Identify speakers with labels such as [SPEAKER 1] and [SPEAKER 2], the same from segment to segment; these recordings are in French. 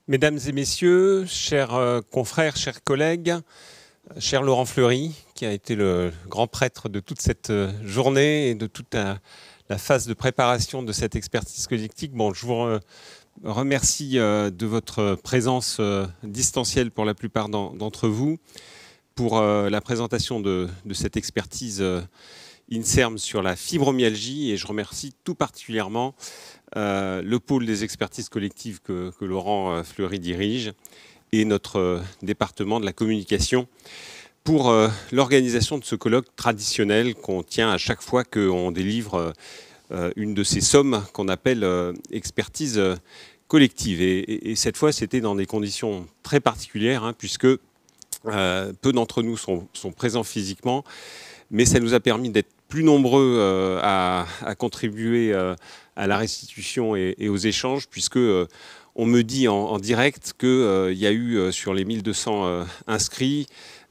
[SPEAKER 1] Mesdames et messieurs, chers confrères, chers collègues, cher Laurent Fleury, qui a été le grand prêtre de toute cette journée et de toute la phase de préparation de cette expertise collective. Bon, je vous remercie de votre présence distancielle pour la plupart d'entre vous pour la présentation de cette expertise INSERM sur la fibromyalgie, et je remercie tout particulièrement le pôle des expertises collectives que Laurent Fleury dirige et notre département de la communication pour l'organisation de ce colloque traditionnel qu'on tient à chaque fois qu'on délivre une de ces sommes qu'on appelle expertise collective. Et cette fois, c'était dans des conditions très particulières, puisque peu d'entre nous sont présents physiquement, mais ça nous a permis d'être plus nombreux à contribuer à la restitution et aux échanges, puisque on me dit en direct qu'il y a eu sur les 1200 inscrits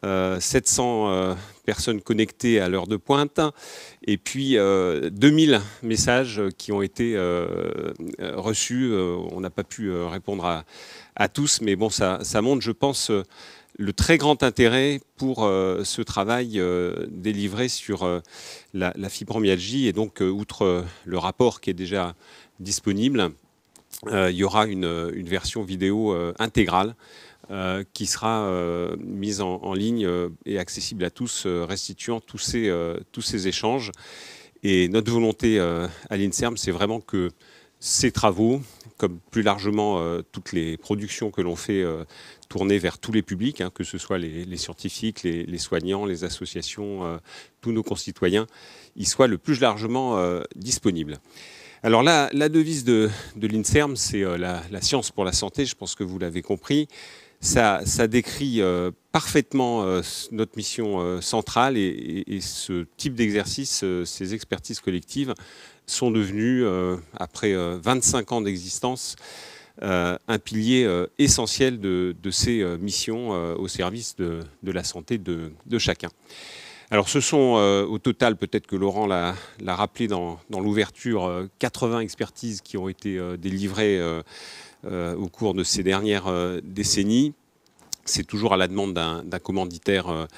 [SPEAKER 1] 700 personnes connectées à l'heure de pointe, et puis 2000 messages qui ont été reçus. On n'a pas pu répondre à tous, mais bon, ça montre, je pense, le très grand intérêt pour ce travail délivré sur la fibromyalgie. Et donc, outre le rapport qui est déjà disponible, il y aura une version vidéo intégrale qui sera mise en ligne et accessible à tous, restituant tous ces échanges. Et notre volonté à l'INSERM, c'est vraiment que ces travaux, comme plus largement toutes les productions que l'on fait tourner vers tous les publics, que ce soit les scientifiques, les soignants, les associations, tous nos concitoyens, ils soient le plus largement disponibles. Alors là, la devise de l'INSERM, c'est la science pour la santé, je pense que vous l'avez compris. Ça décrit parfaitement notre mission centrale, et ce type d'exercice, ces expertises collectives, sont devenues, après 25 ans d'existence, un pilier essentiel de ces missions au service de la santé de chacun. Alors ce sont au total, peut-être que Laurent l'a rappelé dans l'ouverture, 80 expertises qui ont été délivrées au cours de ces dernières décennies. C'est toujours à la demande d'un commanditaire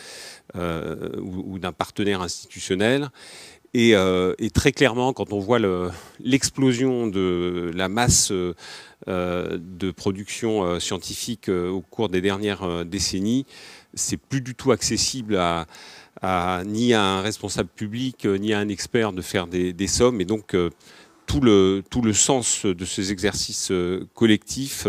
[SPEAKER 1] ou d'un partenaire institutionnel. Et très clairement, quand on voit l'explosion de la masse de production scientifique au cours des dernières décennies, c'est plus du tout accessible ni à un responsable public, ni à un expert de faire des sommes. Et donc, tout le sens de ces exercices collectifs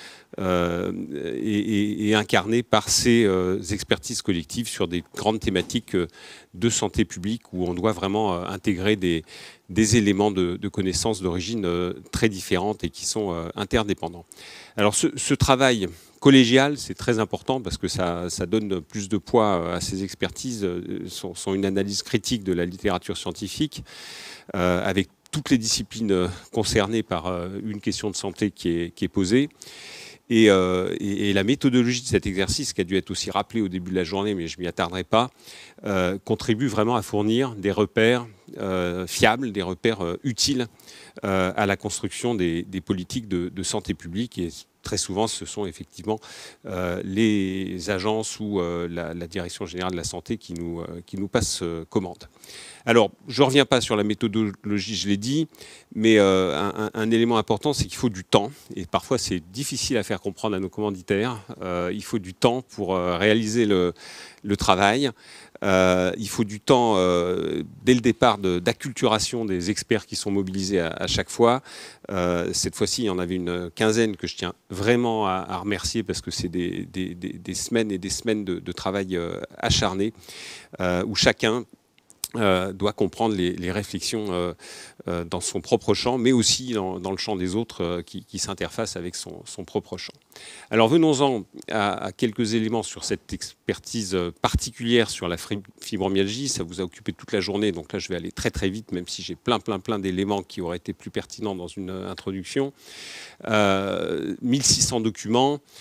[SPEAKER 1] est incarné par ces expertises collectives sur des grandes thématiques de santé publique, où on doit vraiment intégrer des éléments de connaissances d'origine très différentes et qui sont interdépendants. Alors ce travail collégial, c'est très important parce que ça donne plus de poids à ces expertises, sont une analyse critique de la littérature scientifique, avec toutes les disciplines concernées par une question de santé qui est posée. Et la méthodologie de cet exercice, qui a dû être aussi rappelée au début de la journée, mais je ne m'y attarderai pas, contribue vraiment à fournir des repères fiables, des repères utiles à la construction des politiques de santé publique. Et très souvent, ce sont effectivement les agences ou la Direction générale de la santé qui nous passent commande. Alors, je ne reviens pas sur la méthodologie, je l'ai dit, mais un élément important, c'est qu'il faut du temps. Et parfois, c'est difficile à faire comprendre à nos commanditaires. Il faut du temps pour réaliser le travail. Il faut du temps dès le départ d'acculturation des experts qui sont mobilisés à chaque fois. Cette fois-ci, il y en avait une quinzaine que je tiens vraiment à remercier, parce que c'est des semaines et des semaines de travail acharné, où chacun doit comprendre les réflexions dans son propre champ, mais aussi dans le champ des autres qui s'interfacent avec son propre champ. Alors venons-en à quelques éléments sur cette expertise particulière sur la fibromyalgie. Ça vous a occupé toute la journée, donc là je vais aller très très vite, même si j'ai plein d'éléments qui auraient été plus pertinents dans une introduction. 1600 documents.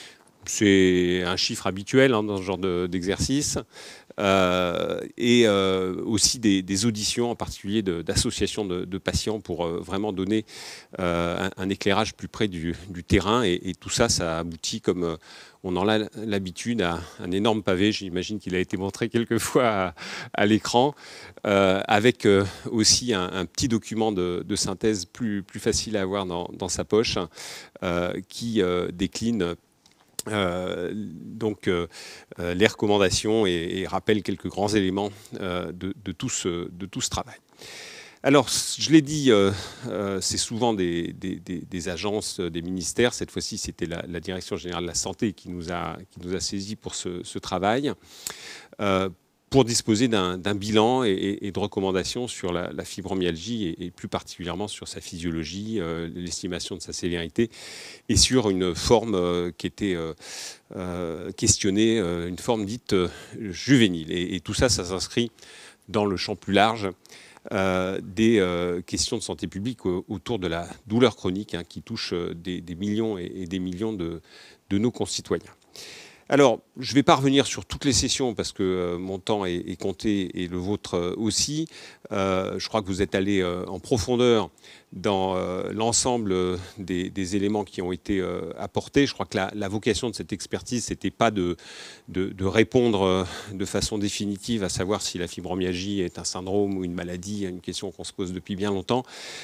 [SPEAKER 1] c'est un chiffre habituel dans ce genre d'exercice. Et aussi des auditions, en particulier d'associations de patients, pour vraiment donner un éclairage plus près du terrain. Et tout ça, ça aboutit, comme on en a l'habitude, à un énorme pavé. J'imagine qu'il a été montré quelques fois à l'écran, avec aussi un petit document de synthèse plus facile à avoir dans sa poche, qui décline les recommandations et rappelle quelques grands éléments de tout ce travail. Alors, je l'ai dit, c'est souvent des agences, des ministères. Cette fois-ci, c'était la Direction générale de la santé qui nous a saisis pour ce travail, pour disposer d'un bilan et de recommandations sur la fibromyalgie et plus particulièrement sur sa physiologie, l'estimation de sa sévérité et sur une forme qui était questionnée, une forme dite juvénile. Et tout ça, ça s'inscrit dans le champ plus large des questions de santé publique autour de la douleur chronique, qui touche des millions et des millions de nos concitoyens. Alors, je ne vais pas revenir sur toutes les sessions parce que mon temps est compté et le vôtre aussi. Je crois que vous êtes allés en profondeur dans l'ensemble des éléments qui ont été apportés. Je crois que la vocation de cette expertise, ce n'était pas de répondre de façon définitive à savoir si la fibromyalgie est un syndrome ou une maladie, une question qu'on se pose depuis bien longtemps,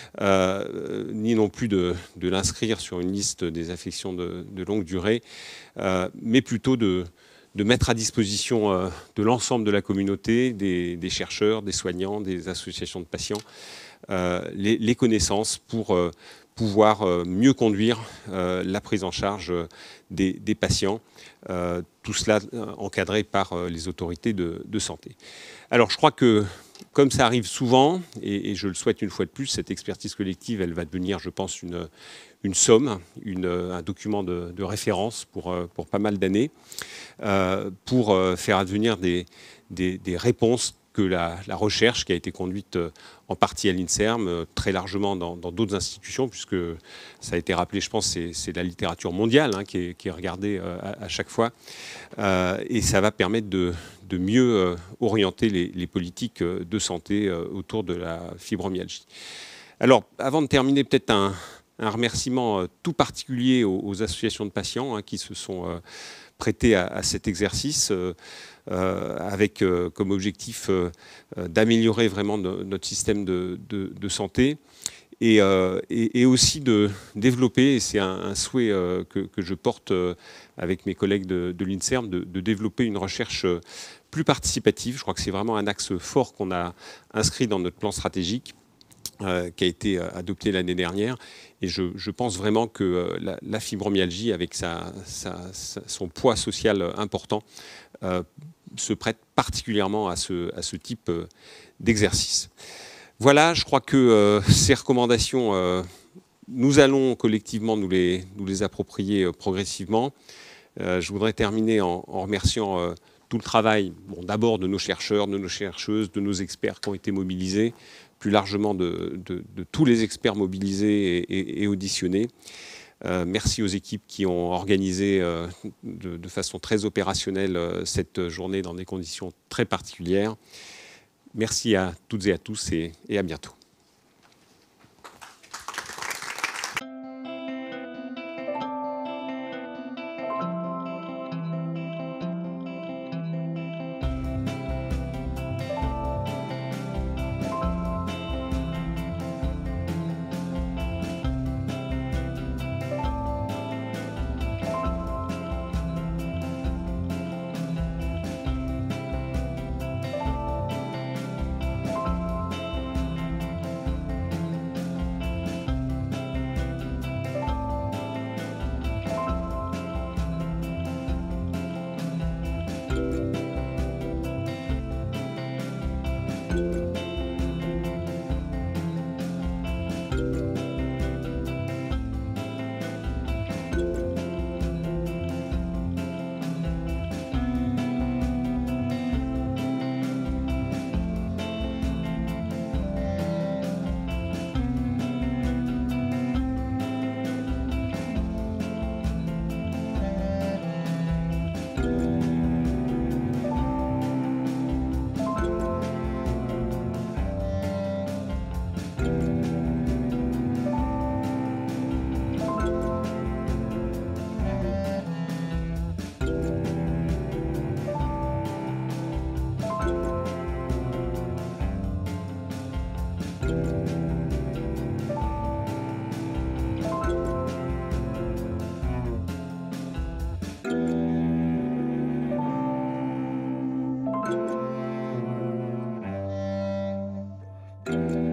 [SPEAKER 1] ni non plus de l'inscrire sur une liste des affections de longue durée, mais plutôt de mettre à disposition de l'ensemble de la communauté, des chercheurs, des soignants, des associations de patients, les connaissances pour pouvoir mieux conduire la prise en charge des patients, tout cela encadré par les autorités de santé. Alors je crois que, comme ça arrive souvent, et je le souhaite une fois de plus, cette expertise collective, elle va devenir, je pense, une somme, un document de référence pour pas mal d'années, pour faire advenir des réponses que la recherche qui a été conduite en partie à l'INSERM, très largement dans d'autres institutions, puisque ça a été rappelé, je pense, c'est la littérature mondiale qui est regardée à chaque fois, et ça va permettre de mieux orienter les politiques de santé autour de la fibromyalgie. Alors, avant de terminer, peut-être un remerciement tout particulier aux associations de patients qui se sont prêtées à cet exercice, avec comme objectif d'améliorer vraiment notre système de santé et aussi de développer, et c'est un souhait que je porte avec mes collègues de l'INSERM, de développer une recherche plus participative. Je crois que c'est vraiment un axe fort qu'on a inscrit dans notre plan stratégique, qui a été adopté l'année dernière. Et je pense vraiment que la fibromyalgie, avec son poids social important, se prête particulièrement à ce type d'exercice. Voilà, je crois que ces recommandations, nous allons collectivement nous les approprier progressivement. Je voudrais terminer en remerciant tout le travail, d'abord de nos chercheurs, de nos chercheuses, de nos experts qui ont été mobilisés, plus largement de tous les experts mobilisés et auditionnés. Merci aux équipes qui ont organisé de façon très opérationnelle cette journée dans des conditions très particulières. Merci à toutes et à tous et à bientôt.
[SPEAKER 2] Thank you.